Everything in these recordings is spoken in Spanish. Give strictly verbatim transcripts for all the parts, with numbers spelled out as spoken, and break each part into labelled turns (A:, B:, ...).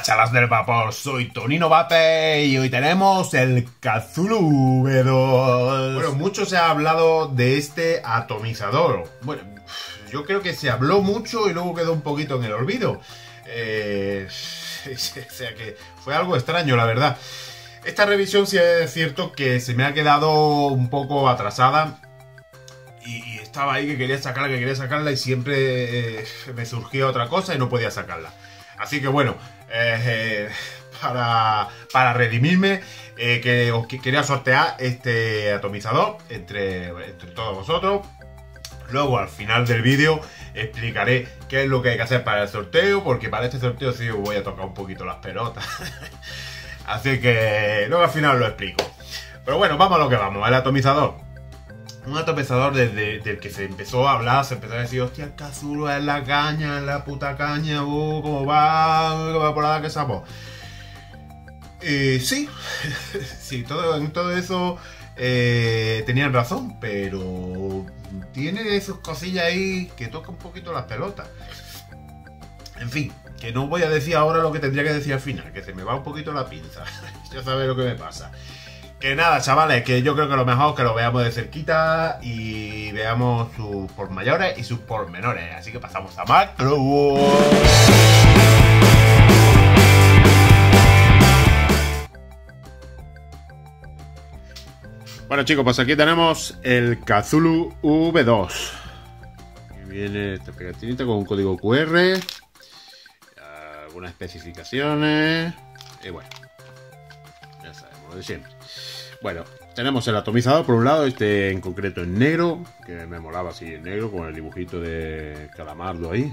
A: chalas del vapor, soy Tonino Vape y hoy tenemos el Cthulhu V dos. Bueno, mucho se ha hablado de este atomizador. Bueno, yo creo que se habló mucho y luego quedó un poquito en el olvido. Eh, o sea que fue algo extraño, la verdad. Esta revisión sí es cierto que se me ha quedado un poco atrasada. Y estaba ahí que quería sacarla, que quería sacarla y siempre eh, me surgía otra cosa y no podía sacarla. Así que bueno, eh, eh, para, para redimirme, eh, que os quería sortear este atomizador entre, entre todos vosotros. Luego al final del vídeo explicaré qué es lo que hay que hacer para el sorteo, porque para este sorteo sí os voy a tocar un poquito las pelotas. Así que luego al final lo explico. Pero bueno, vamos a lo que vamos, el atomizador. Un atomizador desde, desde el que se empezó a hablar, se empezó a decir, hostia, el Cthulhu es la caña, es la puta caña, uh, cómo va, cómo va por la que sabemos. Eh, sí, sí, todo, en todo eso eh, tenían razón, pero tiene sus cosillas ahí que toca un poquito las pelotas. En fin, que no voy a decir ahora lo que tendría que decir al final, que se me va un poquito la pinza. Ya sabéis lo que me pasa. Que nada, chavales, que yo creo que lo mejor es que lo veamos de cerquita y veamos sus pormayores y sus pormenores. Así que pasamos a macro. Bueno chicos, pues aquí tenemos el Cthulhu V dos. Aquí viene esta pegatinita con un código Q R, algunas especificaciones y bueno, ya sabemos lo de siempre. Bueno, tenemos el atomizador por un lado, este en concreto en negro, que me molaba así en negro con el dibujito de Calamardo ahí.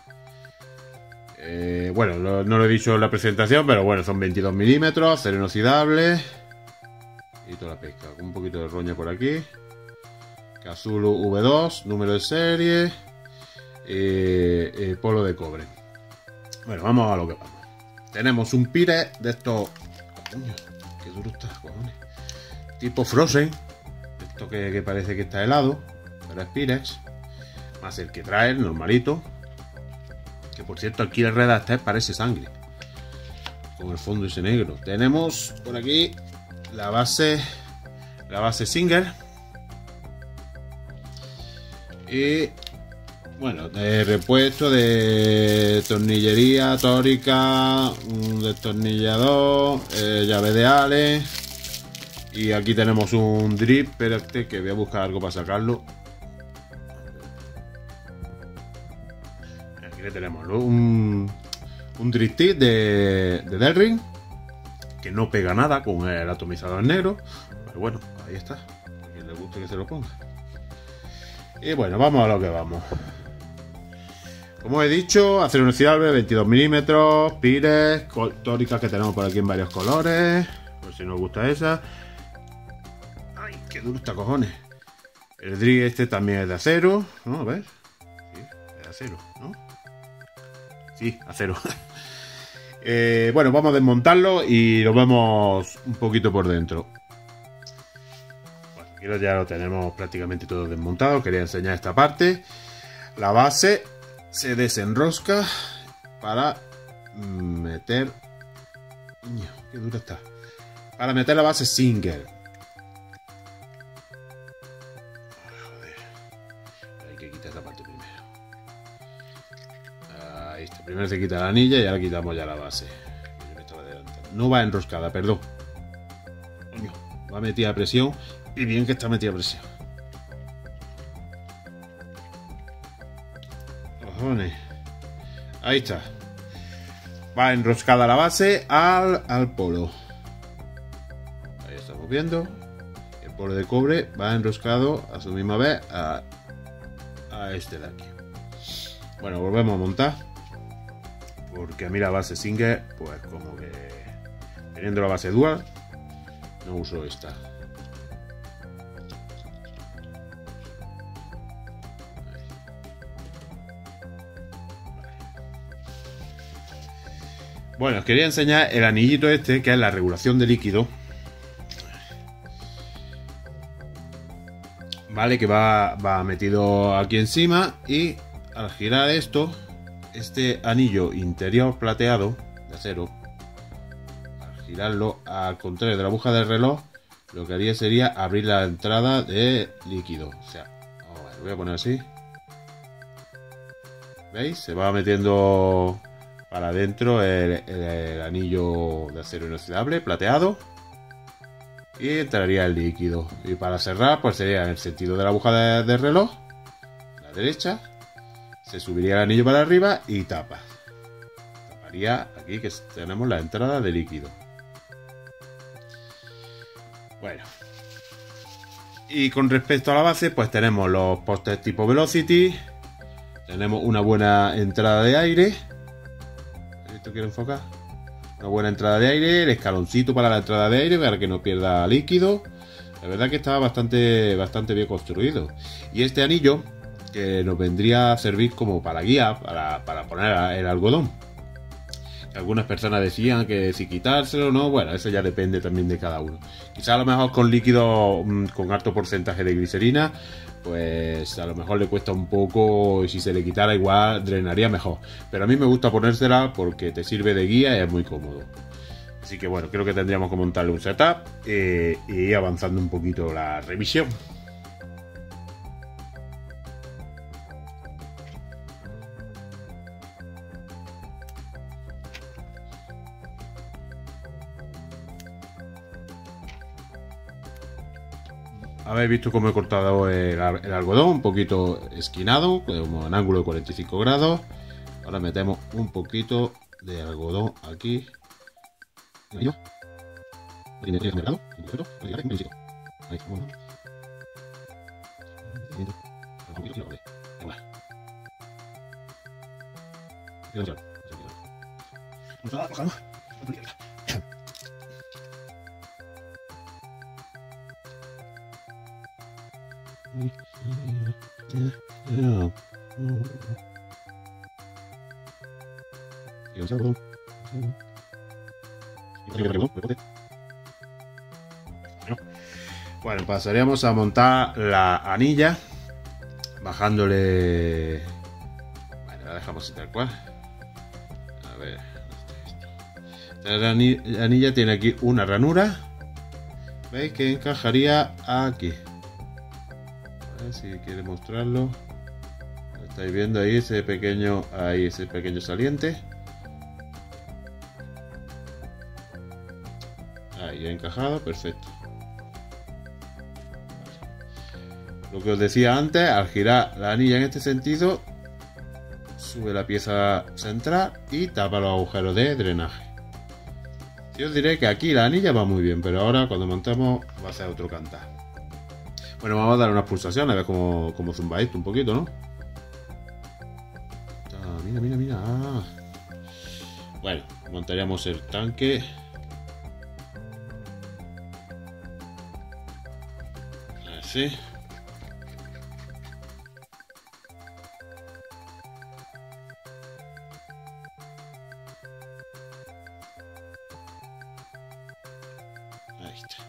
A: Eh, bueno, lo, no lo he dicho en la presentación, pero bueno, son veintidós milímetros, acero inoxidable y toda la pesca, con un poquito de roña por aquí. Cthulhu V dos, número de serie, eh, eh, polo de cobre. Bueno, vamos a lo que vamos. Tenemos un Pyrex de estos... Coño, qué duro está, cojones. Tipo Frozen, esto que, que parece que está helado, pero es Pyrex, más el que trae, el normalito, que por cierto aquí el redactar parece sangre, con el fondo ese negro. Tenemos por aquí la base, la base Singer, y bueno, de repuesto de tornillería tórica, un destornillador, eh, llave de Allen. Y aquí tenemos un drip, espérate que voy a buscar algo para sacarlo. Aquí le tenemos un, un drip tip de, de Delrin, que no pega nada con el atomizador negro. Pero bueno, ahí está. A quien le guste que se lo ponga. Y bueno, vamos a lo que vamos. Como he dicho, acero inoxidable, veintidós milímetros, Pyrex, tóricas que tenemos por aquí en varios colores, por si nos gusta esa. ¡Ay, qué duro está, cojones! El drill este también es de acero, ¿no? A ver. Sí, es de acero, ¿no? Sí, acero. eh, bueno, vamos a desmontarlo y lo vemos un poquito por dentro. Bueno, aquí ya lo tenemos prácticamente todo desmontado. Quería enseñar esta parte. La base se desenrosca para meter... ¡Qué dura está! Para meter la base Singer. Hay que quitar esta parte primero. Ahí está. Primero se quita la anilla y ahora quitamos ya la base. No va enroscada, perdón. Coño, va metida a presión. Y bien que está metida a presión. Cojones. Ahí está. Va enroscada la base al, al polo. Ahí estamos viendo. El polo de cobre va enroscado a su misma vez a, a este de aquí. Bueno, volvemos a montar. Porque a mí la base Singer, pues como que teniendo la base dual, no uso esta. Bueno, os quería enseñar el anillito este, que es la regulación de líquido. Vale, que va, va metido aquí encima y al girar esto, este anillo interior plateado de acero
B: girarlo al contrario de la aguja del reloj, lo que haría sería abrir la entrada de líquido. O sea, vamos a ver, lo voy a poner así. ¿Veis? Se va metiendo para adentro el, el, el anillo de acero inoxidable plateado. Y entraría el líquido. Y para cerrar, pues sería en el sentido de la aguja de, del reloj, a la derecha. Se subiría el anillo para arriba y tapa. Taparía aquí que tenemos la entrada de líquido. Bueno. Y con respecto a la base, pues tenemos los postes tipo Velocity. Tenemos una buena entrada de aire. ¿Esto quiero enfocar? Una buena entrada de aire, el escaloncito para la entrada de aire para que no pierda líquido. La verdad que estaba bastante, bastante bien construido. Y este anillo que nos vendría a servir como para guía, para, para poner el algodón. Algunas personas decían que si quitárselo o no, bueno, eso ya depende también de cada uno. Quizá a lo mejor con líquido con alto porcentaje de glicerina, pues a lo mejor le cuesta un poco y si se le quitara igual drenaría mejor. Pero a mí me gusta ponérsela porque te sirve de guía y es muy cómodo. Así que bueno, creo que tendríamos que montarle un setup eh, y ir avanzando un poquito la revisión. Habéis visto cómo he cortado el, el algodón, un poquito esquinado, como en ángulo de cuarenta y cinco grados. Ahora metemos un poquito de algodón aquí. Ahí. Bueno, pasaríamos a montar la anilla bajándole. Bueno, la dejamos así tal cual. A ver, la anilla tiene aquí una ranura. ¿Veis que encajaría aquí? A ver si quiere mostrarlo. Estáis viendo ahí ese pequeño, ahí ese pequeño saliente. Ahí ha encajado, perfecto. Lo que os decía antes, al girar la anilla en este sentido, sube la pieza central y tapa los agujeros de drenaje. Yo os diré que aquí la anilla va muy bien, pero ahora cuando montemos va a ser otro cantar. Bueno, vamos a dar unas pulsaciones a ver cómo, cómo zumba esto un poquito, ¿no? Ah, mira, mira, mira. Ah. Bueno, montaríamos el tanque. Así. Ahí está.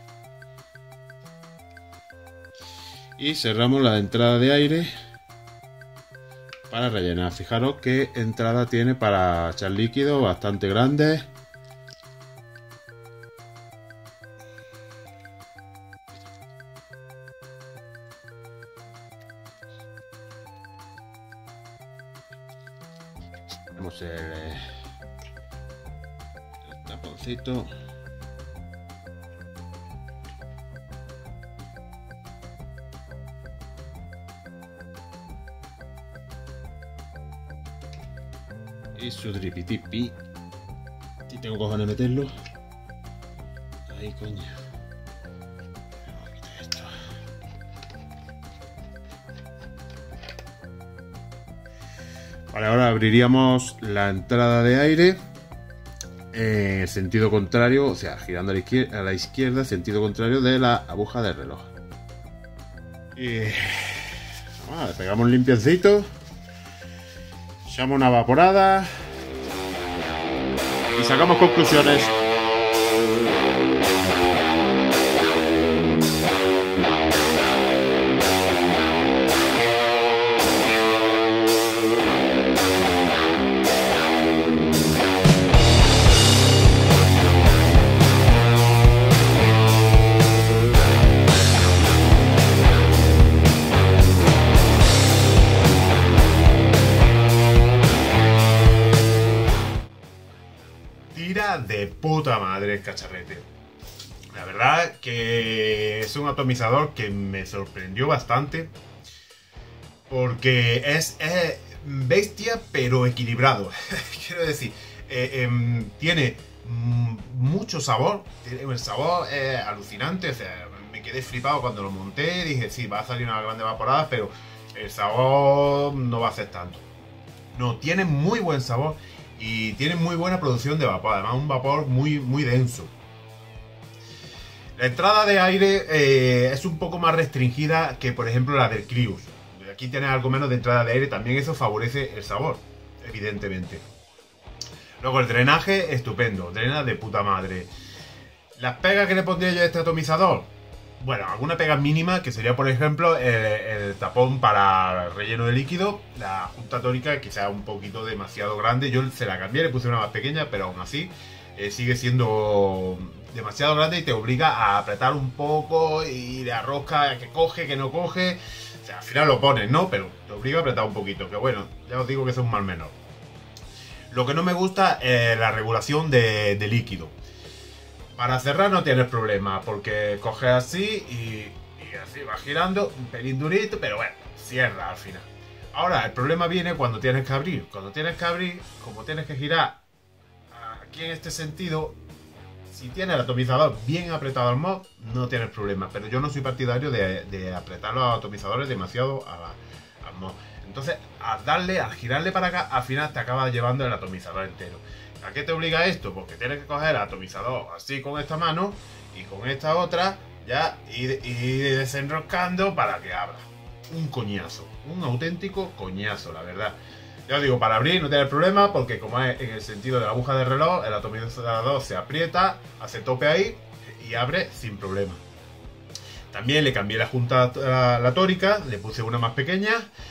B: Y cerramos la entrada de aire para rellenar. Fijaros qué entrada tiene para echar líquido, bastante grande. Tenemos el, el taponcito. Y su dripitipi. Y tengo cojones de meterlo. Ahí, coño. Vamos a quitar esto. Vale, ahora abriríamos la entrada de aire en el sentido contrario, o sea, girando a la izquierda, a la izquierda sentido contrario de la aguja del reloj. Y vamos, le pegamos un limpiancito. Echamos una evaporada y sacamos conclusiones.
A: funciona de puta madre el cacharrete. La verdad que es un atomizador que me sorprendió bastante. Porque es, es bestia pero equilibrado. Quiero decir, eh, eh, tiene mucho sabor. Tiene un sabor eh, alucinante. O sea, me quedé flipado cuando lo monté. Dije, sí, va a salir una grande evaporada, pero el sabor no va a ser tanto. No, tiene muy buen sabor y tiene muy buena producción de vapor. Además, un vapor muy, muy denso. La entrada de aire eh, es un poco más restringida que, por ejemplo, la del Crius. Aquí tienes algo menos de entrada de aire. También eso favorece el sabor, evidentemente. Luego el drenaje, estupendo. Drena de puta madre. Las pegas que le pondría yo a este atomizador. Bueno, alguna pega mínima, que sería, por ejemplo, el, el tapón para relleno de líquido. La junta tórica, quizá un poquito demasiado grande. Yo se la cambié, le puse una más pequeña, pero aún así eh, sigue siendo demasiado grande y te obliga a apretar un poco y la rosca que coge, que no coge. O sea, al final lo pones, ¿no? Pero te obliga a apretar un poquito, que bueno, ya os digo que es un mal menor. Lo que no me gusta es la regulación de, de líquido. Para cerrar no tienes problema, porque coges así y, y así va girando, un pelín durito, pero bueno, cierra al final. Ahora, el problema viene cuando tienes que abrir. Cuando tienes que abrir, como tienes que girar aquí en este sentido, si tienes el atomizador bien apretado al mod, no tienes problema. Pero yo no soy partidario de, de apretar los atomizadores demasiado a la, al mod. Entonces, al darle, al girarle para acá, al final te acaba llevando el atomizador entero. ¿A qué te obliga esto? Porque tienes que coger el atomizador así con esta mano y con esta otra ya ir, ir desenroscando para que abra. Un coñazo, un auténtico coñazo, la verdad. Ya os digo, para abrir no tiene problema porque como es en el sentido de la aguja de reloj, el atomizador se aprieta, hace tope ahí y abre sin problema. También le cambié la junta, la, la tórica, le puse una más pequeña,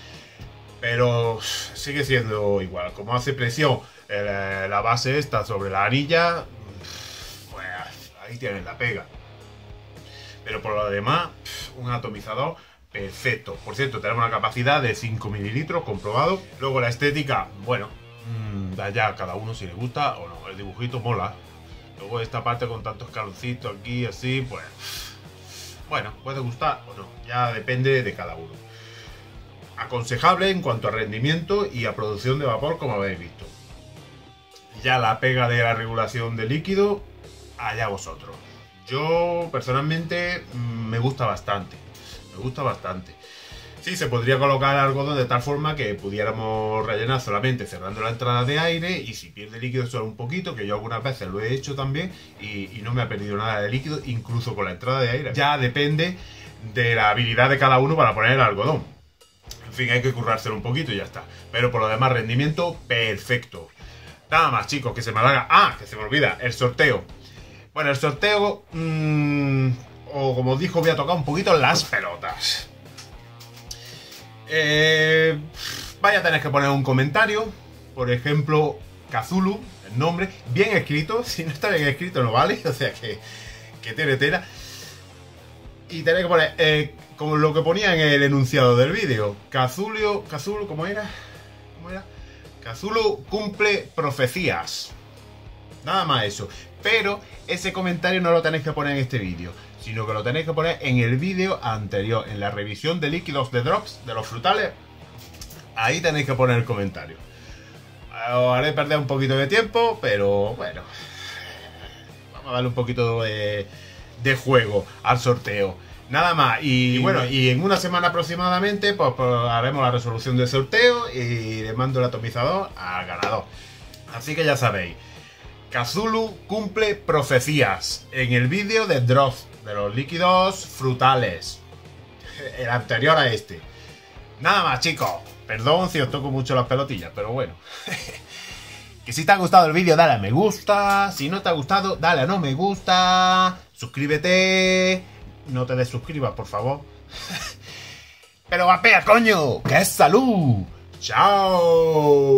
A: pero sigue siendo igual. Como hace presión el, la base esta sobre la anilla, pues ahí tienes la pega. Pero por lo demás, un atomizador perfecto. Por cierto, tenemos una capacidad de cinco mililitros, comprobado. Luego la estética, bueno, mmm, allá a cada uno si le gusta o no. El dibujito mola. Luego esta parte con tantos escaloncitos aquí, así, pues... bueno, puede gustar o no. Ya depende de cada uno. Aconsejable en cuanto a rendimiento y a producción de vapor, como habéis visto. Ya la pega de la regulación de líquido, allá vosotros. Yo, personalmente, me gusta bastante. Me gusta bastante. Sí, se podría colocar algodón de tal forma que pudiéramos rellenar solamente cerrando la entrada de aire y si pierde líquido solo un poquito, que yo algunas veces lo he hecho también y, y no me ha perdido nada de líquido, incluso con la entrada de aire. Ya depende de la habilidad de cada uno para poner el algodón. En fin, hay que currárselo un poquito y ya está. Pero por lo demás, rendimiento perfecto. Nada más, chicos, que se me haga... Ah, que se me olvida, el sorteo. Bueno, el sorteo... Mmm, o como dijo, voy a tocar un poquito las pelotas. Eh, vaya a tener que poner un comentario. Por ejemplo, Cthulhu, el nombre, bien escrito. Si no está bien escrito no vale. O sea que, que tiene tela. Y tenéis que poner, eh, como lo que ponía en el enunciado del vídeo. Cthulhu, Cthulhu, ¿cómo era? ¿Cómo era? Cthulhu cumple profecías. Nada más eso. Pero ese comentario no lo tenéis que poner en este vídeo, sino que lo tenéis que poner en el vídeo anterior, en la revisión de líquidos de drops de los frutales. Ahí tenéis que poner el comentario. Os haré perder un poquito de tiempo, pero bueno, vamos a darle un poquito de, de juego al sorteo. Nada más, y, y bueno, y en una semana aproximadamente pues, pues haremos la resolución del sorteo y le mando el atomizador al ganador. Así que ya sabéis, Cthulhu cumple profecías en el vídeo de drops de los líquidos frutales, el anterior a este. Nada más, chicos, perdón si os toco mucho las pelotillas, pero bueno. Que si te ha gustado el vídeo, dale a me gusta. Si no te ha gustado, dale a no me gusta. Suscríbete. No te desuscribas, por favor. Pero vapea, coño, que es salud. Chao.